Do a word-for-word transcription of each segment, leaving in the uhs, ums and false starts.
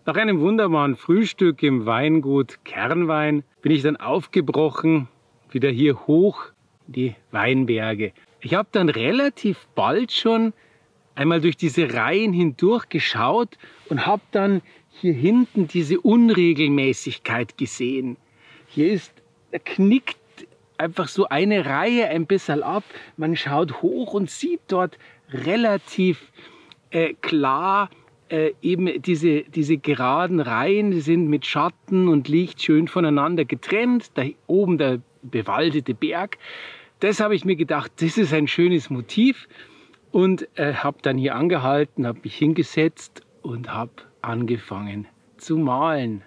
Nach einem wunderbaren Frühstück im Weingut Kernwein bin ich dann aufgebrochen, wieder hier hoch in die Weinberge. Ich habe dann relativ bald schon einmal durch diese Reihen hindurch geschaut und habe dann hier hinten diese Unregelmäßigkeit gesehen. Hier ist, da knickt einfach so eine Reihe ein bisschen ab. Man schaut hoch und sieht dort relativ äh, klar äh, eben diese, diese geraden Reihen, die sind mit Schatten und Licht schön voneinander getrennt. Da oben der bewaldete Berg. Das habe ich mir gedacht, das ist ein schönes Motiv und äh, habe dann hier angehalten, habe mich hingesetzt und habe angefangen zu malen.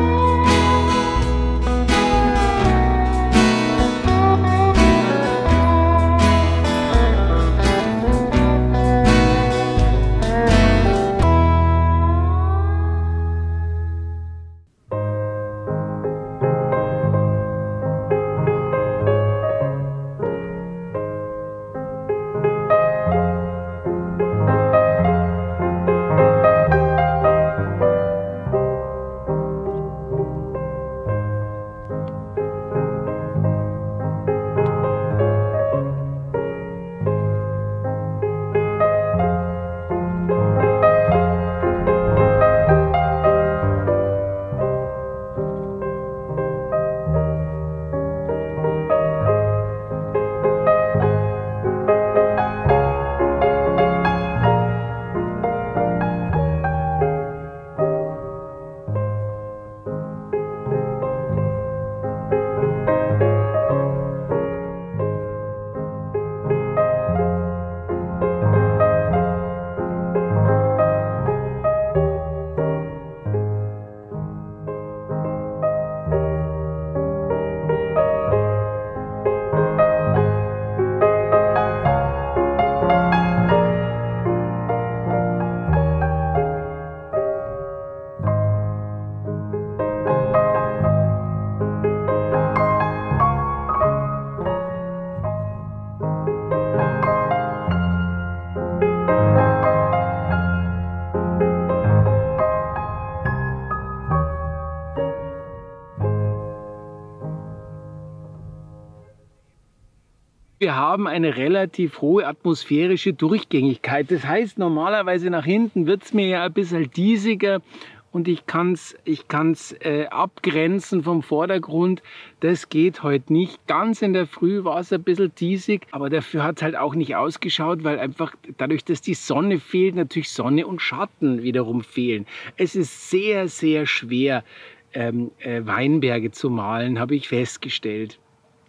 Wir haben eine relativ hohe atmosphärische Durchgängigkeit. Das heißt, normalerweise nach hinten wird es mir ja ein bisschen diesiger und ich kann es ich kann's, äh, abgrenzen vom Vordergrund. Das geht heute nicht. Ganz in der Früh war es ein bisschen diesig, aber dafür hat es halt auch nicht ausgeschaut, weil einfach dadurch, dass die Sonne fehlt, natürlich Sonne und Schatten wiederum fehlen. Es ist sehr, sehr schwer, ähm, äh, Weinberge zu malen, habe ich festgestellt.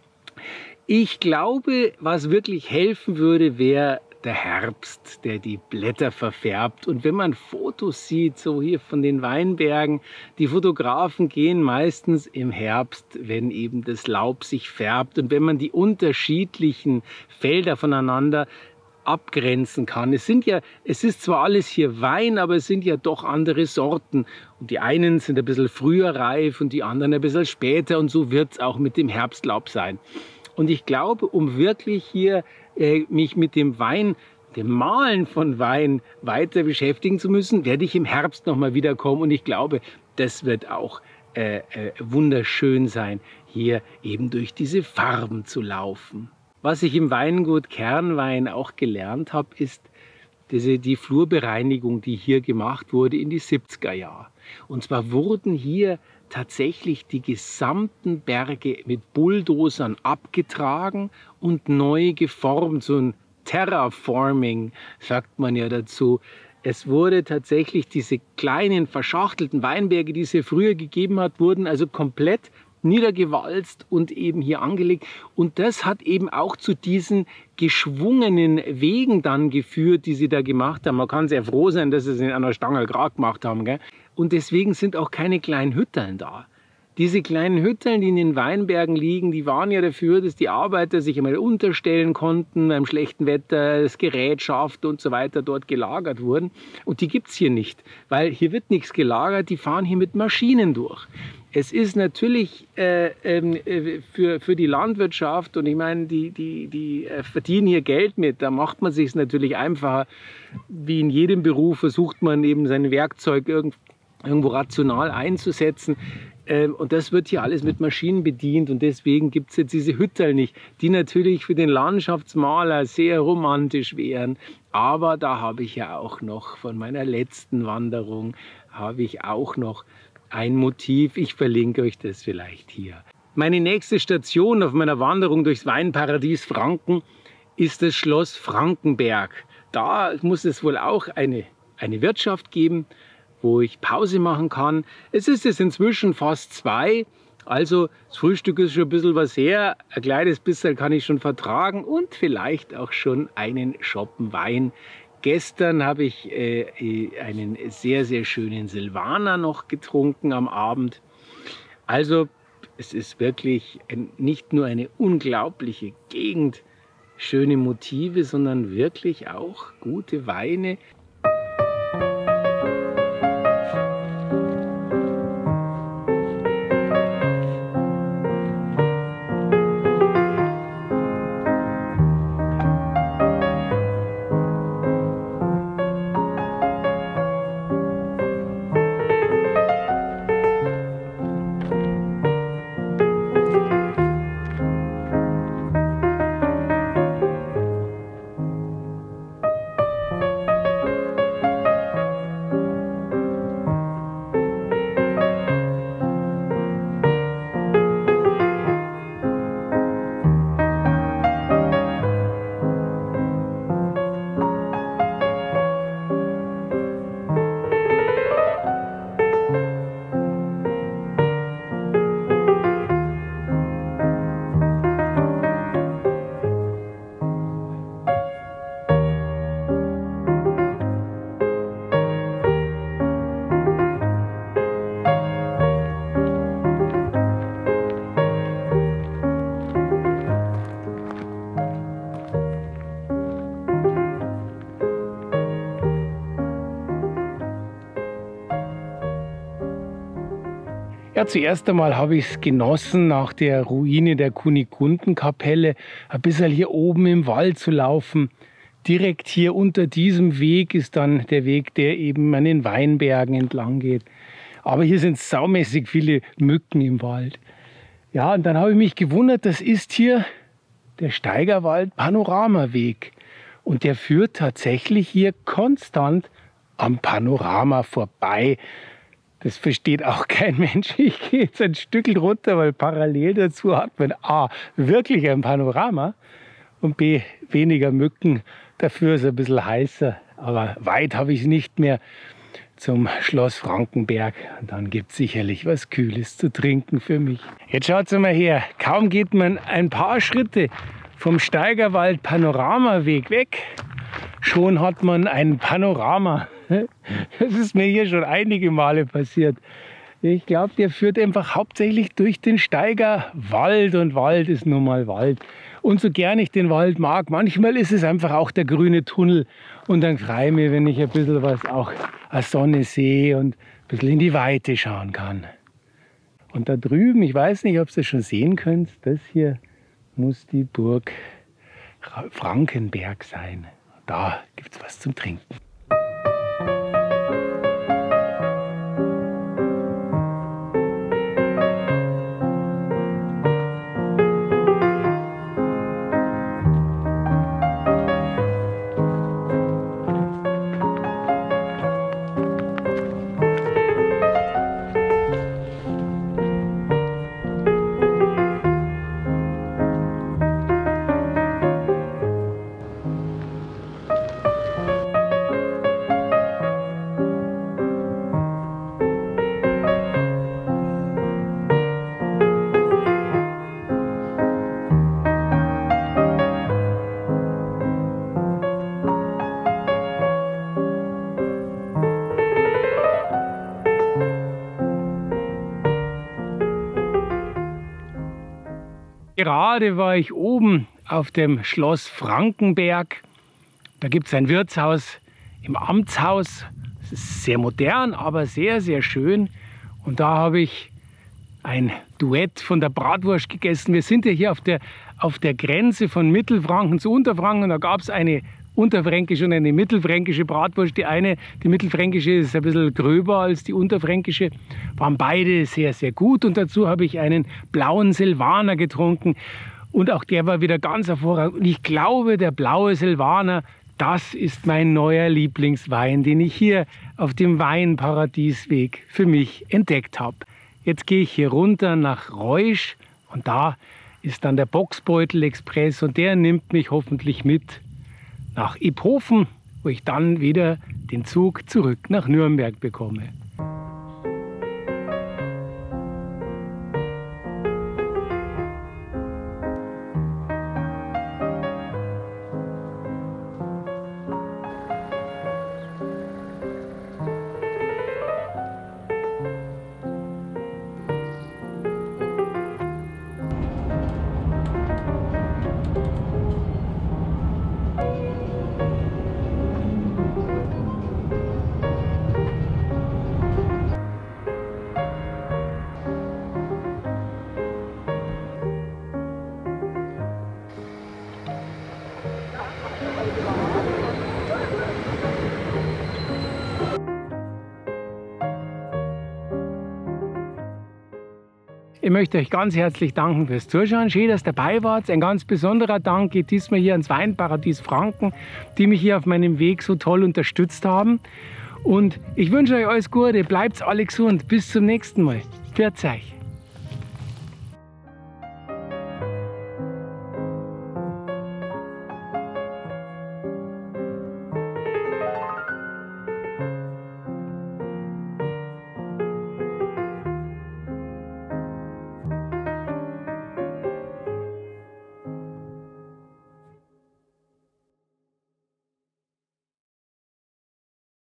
Ich glaube, was wirklich helfen würde, wäre der Herbst, der die Blätter verfärbt. Und wenn man Fotos sieht, so hier von den Weinbergen, die Fotografen gehen meistens im Herbst, wenn eben das Laub sich färbt. Und wenn man die unterschiedlichen Felder voneinander abgrenzen kann. Es sind ja, es ist zwar alles hier Wein, aber es sind ja doch andere Sorten. Und die einen sind ein bisschen früher reif und die anderen ein bisschen später. Und so wird es auch mit dem Herbstlaub sein. Und ich glaube, um wirklich hier äh, mich mit dem Wein, dem Malen von Wein weiter beschäftigen zu müssen, werde ich im Herbst nochmal wiederkommen. Und ich glaube, das wird auch äh, äh, wunderschön sein, hier eben durch diese Farben zu laufen. Was ich im Weingut Kernwein auch gelernt habe, ist diese, die Flurbereinigung, die hier gemacht wurde in die siebziger Jahre. Und zwar wurden hier tatsächlich die gesamten Berge mit Bulldozern abgetragen und neu geformt. So ein Terraforming sagt man ja dazu. Es wurde tatsächlich diese kleinen verschachtelten Weinberge, die es hier früher gegeben hat, wurden also komplett niedergewalzt und eben hier angelegt. Und das hat eben auch zu diesen geschwungenen Wegen dann geführt, die sie da gemacht haben. Man kann sehr froh sein, dass sie es in einer Stange gerade gemacht haben, gell? Und deswegen sind auch keine kleinen Hütteln da. Diese kleinen Hütteln, die in den Weinbergen liegen, die waren ja dafür, dass die Arbeiter sich einmal unterstellen konnten beim schlechten Wetter, das Gerät schafft und so weiter dort gelagert wurden. Und die gibt es hier nicht, weil hier wird nichts gelagert, die fahren hier mit Maschinen durch. Es ist natürlich äh, äh, für, für die Landwirtschaft, und ich meine, die, die, die äh, verdienen hier Geld mit, da macht man sich es natürlich einfacher. Wie in jedem Beruf versucht man eben sein Werkzeug irgendwie irgendwo rational einzusetzen. Und das wird hier alles mit Maschinen bedient und deswegen gibt es jetzt diese Hütterl nicht, die natürlich für den Landschaftsmaler sehr romantisch wären. Aber da habe ich ja auch noch von meiner letzten Wanderung, habe ich auch noch ein Motiv. Ich verlinke euch das vielleicht hier. Meine nächste Station auf meiner Wanderung durchs Weinparadies Franken ist das Schloss Frankenberg. Da muss es wohl auch eine, eine Wirtschaft geben, wo ich Pause machen kann. Es ist jetzt inzwischen fast zwei, also das Frühstück ist schon ein bisschen was her, ein kleines bisschen kann ich schon vertragen und vielleicht auch schon einen Schoppen Wein. Gestern habe ich äh, einen sehr, sehr schönen Silvaner noch getrunken am Abend. Also es ist wirklich ein, nicht nur eine unglaubliche Gegend, schöne Motive, sondern wirklich auch gute Weine. Ja, zuerst einmal habe ich es genossen, nach der Ruine der Kunigundenkapelle ein bisschen hier oben im Wald zu laufen. Direkt hier unter diesem Weg ist dann der Weg, der eben an den Weinbergen entlang geht. Aber hier sind saumäßig viele Mücken im Wald. Ja, und dann habe ich mich gewundert, das ist hier der Steigerwald Panoramaweg. Und der führt tatsächlich hier konstant am Panorama vorbei. Das versteht auch kein Mensch. Ich gehe jetzt ein Stück runter, weil parallel dazu hat man A, wirklich ein Panorama und B, weniger Mücken. Dafür ist es ein bisschen heißer, aber weit habe ich es nicht mehr zum Schloss Frankenberg. Und dann gibt es sicherlich was Kühles zu trinken für mich. Jetzt schaut mal her, kaum geht man ein paar Schritte vom Steigerwald Panoramaweg weg, schon hat man ein Panorama. Das ist mir hier schon einige Male passiert. Ich glaube, der führt einfach hauptsächlich durch den Steigerwald und Wald ist nun mal Wald. Und so gern ich den Wald mag, manchmal ist es einfach auch der grüne Tunnel. Und dann freue ich mich, wenn ich ein bisschen was auch als Sonne sehe und ein bisschen in die Weite schauen kann. Und da drüben, ich weiß nicht, ob ihr das schon sehen könnt, das hier muss die Burg Frankenberg sein. Da gibt es was zum Trinken. Gerade war ich oben auf dem Schloss Frankenberg. Da gibt es ein Wirtshaus im Amtshaus. Es ist sehr modern, aber sehr, sehr schön. Und da habe ich ein Duett von der Bratwurst gegessen. Wir sind ja hier auf der, auf der Grenze von Mittelfranken zu Unterfranken. Und da gab es eine unterfränkische und eine mittelfränkische Bratwurst. Die eine, die mittelfränkische, ist ein bisschen gröber als die unterfränkische. Waren beide sehr, sehr gut. Und dazu habe ich einen blauen Silvaner getrunken. Und auch der war wieder ganz hervorragend. Und ich glaube, der blaue Silvaner, das ist mein neuer Lieblingswein, den ich hier auf dem Weinparadiesweg für mich entdeckt habe. Jetzt gehe ich hier runter nach Reusch und da ist dann der Bocksbeutel-Express und der nimmt mich hoffentlich mit nach Iphofen, wo ich dann wieder den Zug zurück nach Nürnberg bekomme. Ich möchte euch ganz herzlich danken fürs Zuschauen. Schön, dass ihr dabei wart. Ein ganz besonderer Dank geht diesmal hier ans Weinparadies Franken, die mich hier auf meinem Weg so toll unterstützt haben. Und ich wünsche euch alles Gute, bleibt alle gesund. Bis zum nächsten Mal. Pfiat euch.